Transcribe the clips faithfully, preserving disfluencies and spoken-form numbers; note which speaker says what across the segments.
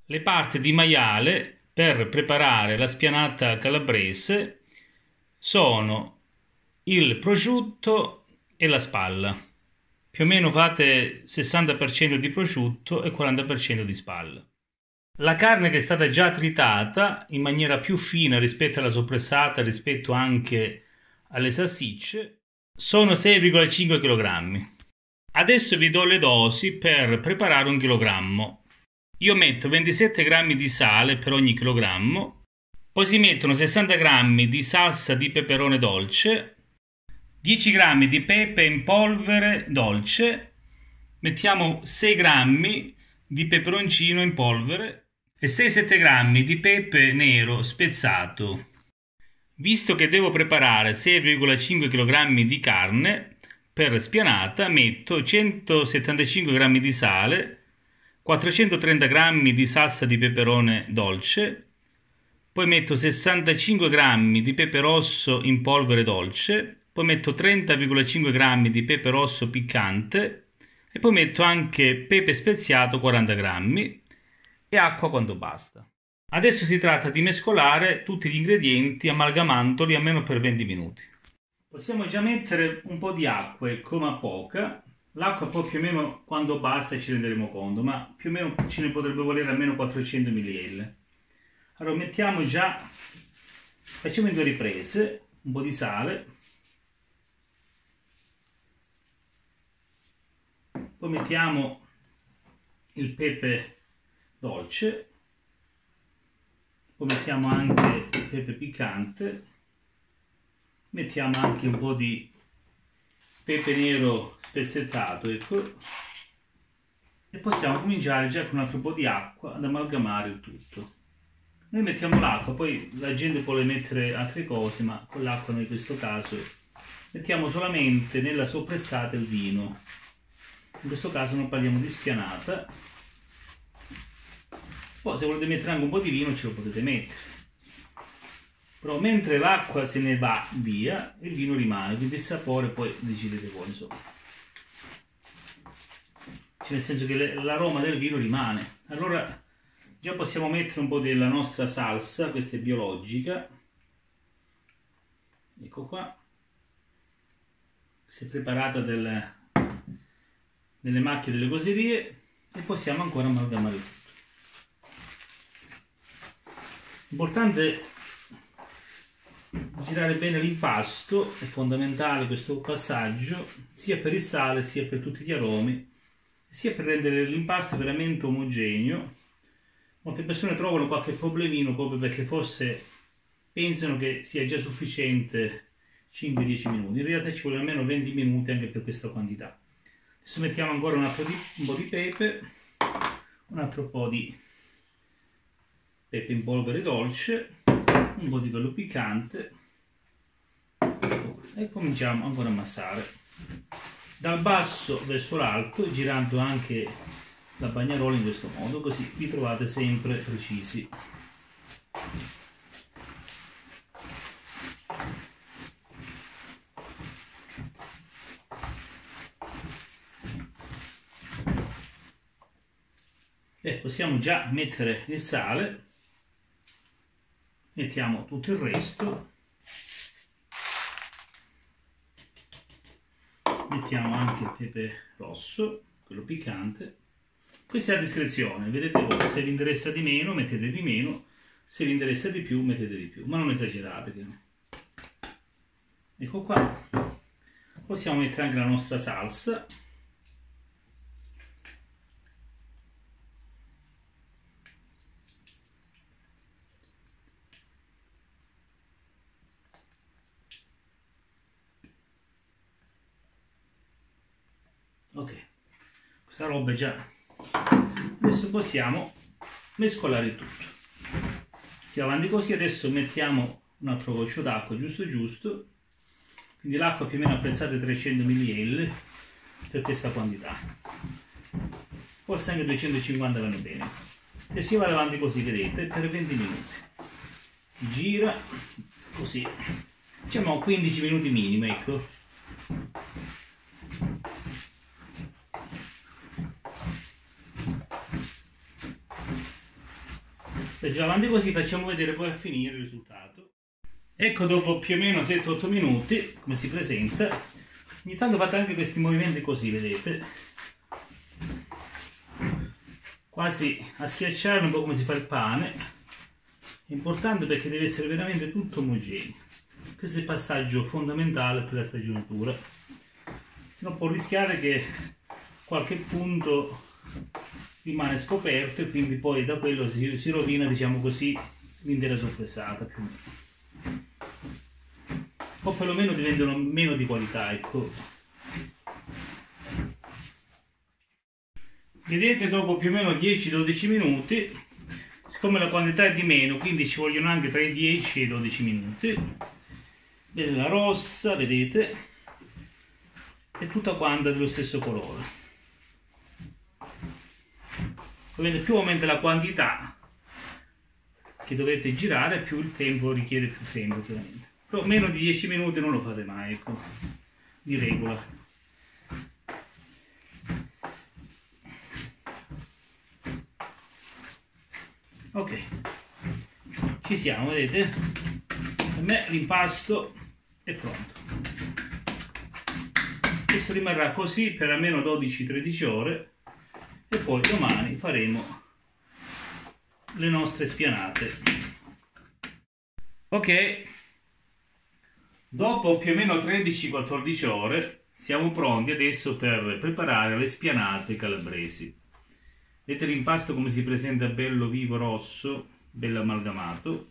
Speaker 1: Le parti di maiale per preparare la spianata calabrese sono il prosciutto e la spalla. Più o meno fate sessanta per cento di prosciutto e quaranta per cento di spalla. La carne che è stata già tritata in maniera più fina rispetto alla soppressata, rispetto anche alle salsicce, sono sei virgola cinque chilogrammi. Adesso vi do le dosi per preparare un chilogrammo. Io metto ventisette grammi di sale per ogni chilogrammo, poi si mettono sessanta grammi di salsa di peperone dolce, dieci grammi di pepe in polvere dolce, mettiamo sei grammi di peperoncino in polvere e sei sette grammi di pepe nero spezzato. Visto che devo preparare sei virgola cinque chilogrammi di carne per spianata, metto centosettantacinque grammi di sale, quattrocentotrenta grammi di salsa di peperone dolce, poi metto sessantacinque grammi di pepe rosso in polvere dolce, poi metto trenta virgola cinque grammi di pepe rosso piccante e poi metto anche pepe speziato quaranta grammi e acqua quanto basta. Adesso si tratta di mescolare tutti gli ingredienti amalgamandoli almeno per venti minuti. Possiamo già mettere un po' di acqua, ecco, ma poca. L'acqua poi più o meno quando basta ci renderemo conto, ma più o meno ce ne potrebbe volere almeno quattrocento millilitri. Allora mettiamo già, facciamo in due riprese, un po' di sale, poi mettiamo il pepe dolce, poi mettiamo anche il pepe piccante, mettiamo anche un po' di pepe nero spezzettato, ecco, e possiamo cominciare già con un altro po' di acqua ad amalgamare il tutto. Noi mettiamo l'acqua, poi la gente vuole mettere altre cose, ma con l'acqua noi in questo caso mettiamo solamente nella soppressata il vino. In questo caso non parliamo di spianata. Poi se volete mettere anche un po' di vino ce lo potete mettere. Però mentre l'acqua se ne va via, il vino rimane, quindi il sapore poi decidete voi, insomma. Cioè, nel senso che l'aroma del vino rimane. Allora già possiamo mettere un po' della nostra salsa, questa è biologica. Ecco qua. Questa è preparata del, nelle macchie delle coserie e possiamo ancora amalgamare tutto. Importante girare bene l'impasto, è fondamentale questo passaggio sia per il sale sia per tutti gli aromi, sia per rendere l'impasto veramente omogeneo. Molte persone trovano qualche problemino proprio perché forse pensano che sia già sufficiente cinque dieci minuti, in realtà ci vuole almeno venti minuti anche per questa quantità. Adesso mettiamo ancora un, altro di, un po' di pepe, un altro po' di pepe in polvere dolce, un po' di quello piccante e cominciamo ancora a ammassare dal basso verso l'alto, girando anche la bagnarola in questo modo, così vi trovate sempre precisi. E possiamo già mettere il sale. Mettiamo tutto il resto, mettiamo anche il pepe rosso, quello piccante. Questo è a discrezione, vedete voi, se vi interessa di meno mettete di meno, se vi interessa di più mettete di più, ma non esagerate. Ecco qua, possiamo mettere anche la nostra salsa. Ok, questa roba è già. Adesso possiamo mescolare il tutto. Si avanti così, adesso mettiamo un altro goccio d'acqua, giusto giusto. Quindi l'acqua più o meno apprezzate trecento millilitri per questa quantità. Forse anche duecentocinquanta vanno bene. E si va avanti così, vedete, per venti minuti. Si gira così. Diciamo quindici minuti minimo, ecco. Se si va avanti così facciamo vedere poi a finire il risultato. Ecco, dopo più o meno sette otto minuti come si presenta. Ogni tanto fate anche questi movimenti così, vedete, quasi a schiacciare un po' come si fa il pane. È importante perché deve essere veramente tutto omogeneo. Questo è il passaggio fondamentale per la stagionatura, se no può rischiare che qualche punto rimane scoperto e quindi poi da quello si, si rovina, diciamo così, l'intera sorpressata più o meno, o perlomeno diventano meno di qualità, ecco. Vedete, dopo più o meno dieci dodici minuti, siccome la quantità è di meno, quindi ci vogliono anche tra i dieci e i dodici minuti, bella rossa, vedete, è tutta quanta dello stesso colore. Ovviamente più aumenta la quantità che dovete girare, più il tempo richiede più tempo, chiaramente. Però meno di dieci minuti non lo fate mai, ecco, di regola. Ok, ci siamo, vedete? Per me l'impasto è pronto. Questo rimarrà così per almeno dodici tredici ore. E poi domani faremo le nostre spianate. Ok, dopo più o meno tredici quattordici ore siamo pronti adesso per preparare le spianate calabresi. Vedete l'impasto come si presenta, bello vivo rosso, bello amalgamato,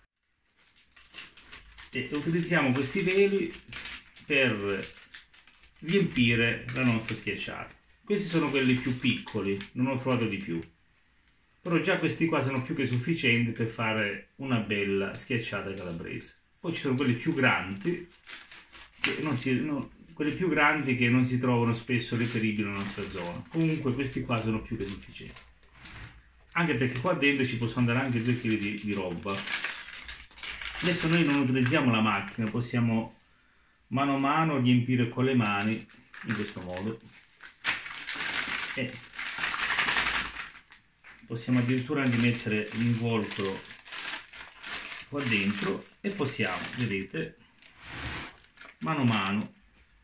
Speaker 1: e utilizziamo questi veli per riempire la nostra schiacciata. Questi sono quelli più piccoli, non ho trovato di più, però già questi qua sono più che sufficienti per fare una bella schiacciata calabrese. Poi ci sono quelli più grandi, che non si, no, quelli più grandi che non si trovano spesso reperibili nella nostra zona. Comunque questi qua sono più che sufficienti, anche perché qua dentro ci possono andare anche due chili di, di roba. Adesso noi non utilizziamo la macchina, possiamo mano a mano riempire con le mani in questo modo. E possiamo addirittura anche mettere l'involucro qua dentro e possiamo, vedete, mano a mano,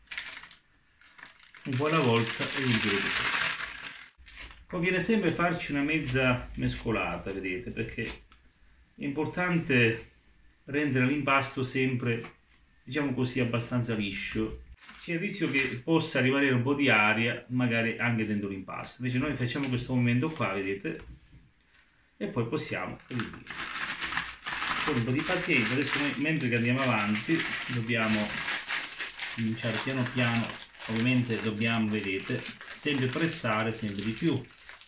Speaker 1: un po' alla volta, riempire tutto. Conviene sempre farci una mezza mescolata, vedete, perché è importante rendere l'impasto sempre, diciamo così, abbastanza liscio. C'è il rischio che possa rimanere un po' di aria magari anche dentro l'impasto. Invece noi facciamo questo movimento qua, vedete, e poi possiamo riempire. Con un po' di pazienza. Adesso noi, mentre che andiamo avanti, dobbiamo cominciare piano piano. Ovviamente dobbiamo, vedete, sempre pressare sempre di più.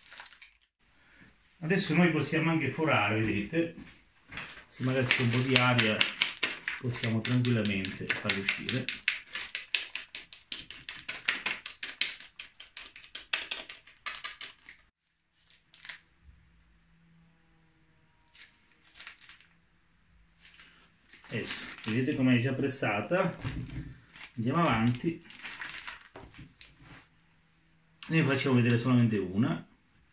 Speaker 1: Adesso noi possiamo anche forare, vedete, se magari c'è un po' di aria possiamo tranquillamente farlo uscire. Adesso, vedete come è già pressata. Andiamo avanti, ne facciamo vedere solamente una.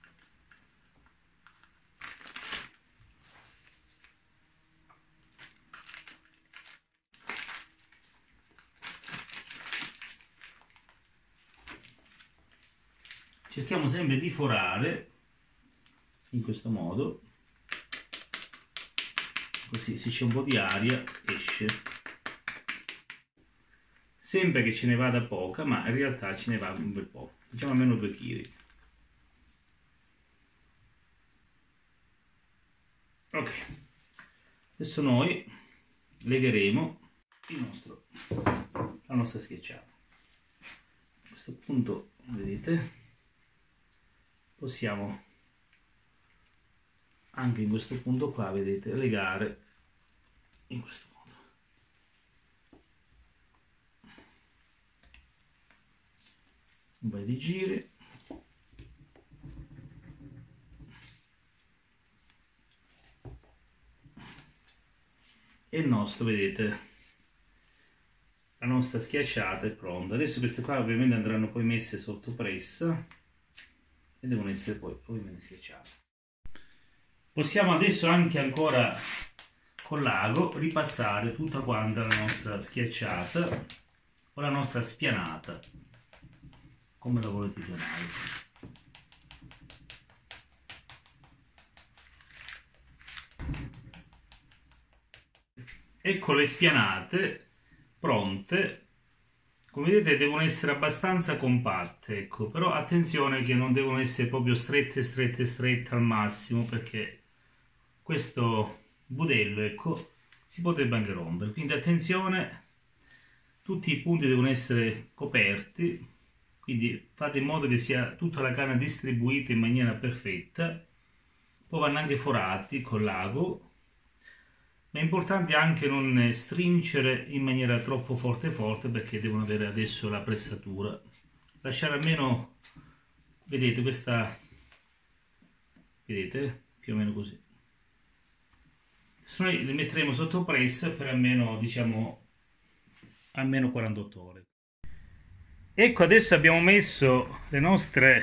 Speaker 1: Cerchiamo sempre di forare in questo modo, così se c'è un po' di aria esce. Sempre che ce ne vada poca, ma in realtà ce ne va un bel po', diciamo almeno due chili. Ok, adesso noi legheremo il nostro, la nostra schiacciata. A questo punto, vedete, possiamo anche in questo punto qua, vedete, legare in questo modo. Un paio di giri. E il nostro, vedete, la nostra schiacciata è pronta. Adesso queste qua ovviamente andranno poi messe sotto pressa e devono essere poi ovviamente schiacciate. Possiamo adesso anche ancora con l'ago ripassare tutta quanta la nostra schiacciata o la nostra spianata, come la volete chiamare. Ecco le spianate pronte. Come vedete devono essere abbastanza compatte, ecco, però attenzione che non devono essere proprio strette strette strette al massimo, perché questo budello, ecco, si potrebbe anche rompere, quindi attenzione, tutti i punti devono essere coperti, quindi fate in modo che sia tutta la carne distribuita in maniera perfetta. Poi vanno anche forati con l'ago, ma è importante anche non stringere in maniera troppo forte forte, perché devono avere adesso la pressatura. Lasciare almeno, vedete questa, vedete, più o meno così. Adesso noi li metteremo sotto pressa per almeno, diciamo, almeno quarantotto ore. Ecco, adesso abbiamo messo le nostre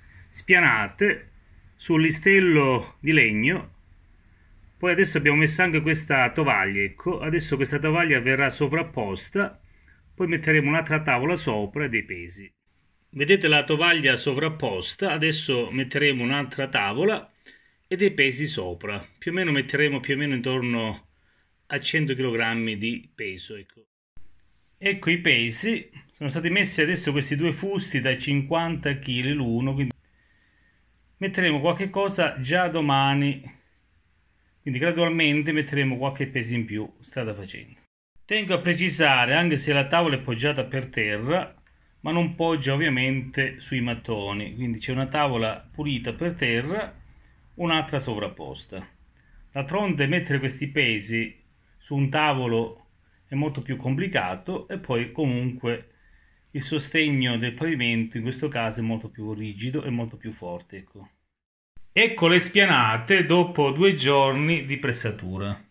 Speaker 1: spianate sul listello di legno. Poi adesso abbiamo messo anche questa tovaglia, ecco, adesso questa tovaglia verrà sovrapposta, poi metteremo un'altra tavola sopra e dei pesi. Vedete la tovaglia sovrapposta, adesso metteremo un'altra tavola e dei pesi sopra, più o meno metteremo più o meno intorno a cento chilogrammi di peso, ecco. Ecco i pesi, sono stati messi adesso questi due fusti da cinquanta chili l'uno, quindi metteremo qualche cosa già domani. Quindi gradualmente metteremo qualche peso in più strada facendo. Tengo a precisare, anche se la tavola è poggiata per terra, ma non poggia ovviamente sui mattoni, quindi c'è una tavola pulita per terra, un'altra sovrapposta. D'altronde mettere questi pesi su un tavolo è molto più complicato, e poi comunque il sostegno del pavimento in questo caso è molto più rigido e molto più forte, ecco. Ecco le spianate dopo due giorni di pressatura.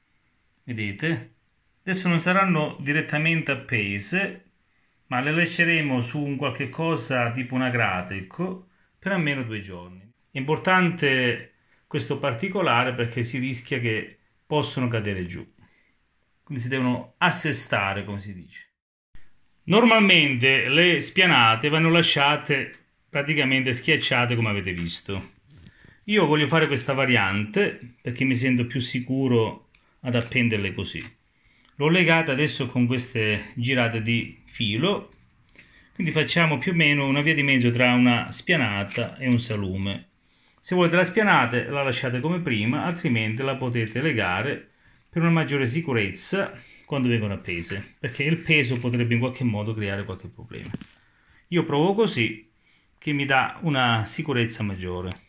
Speaker 1: Vedete? Adesso non saranno direttamente appese, ma le lasceremo su un qualche cosa tipo una grate, ecco, per almeno due giorni. È importante questo particolare perché si rischia che possono cadere giù. Quindi si devono assestare, come si dice. Normalmente le spianate vanno lasciate praticamente schiacciate, come avete visto. Io voglio fare questa variante perché mi sento più sicuro ad appenderle così. L'ho legata adesso con queste girate di filo, quindi facciamo più o meno una via di mezzo tra una spianata e un salume. Se volete la spianata la lasciate come prima, altrimenti la potete legare per una maggiore sicurezza quando vengono appese, perché il peso potrebbe in qualche modo creare qualche problema. Io provo così, che mi dà una sicurezza maggiore.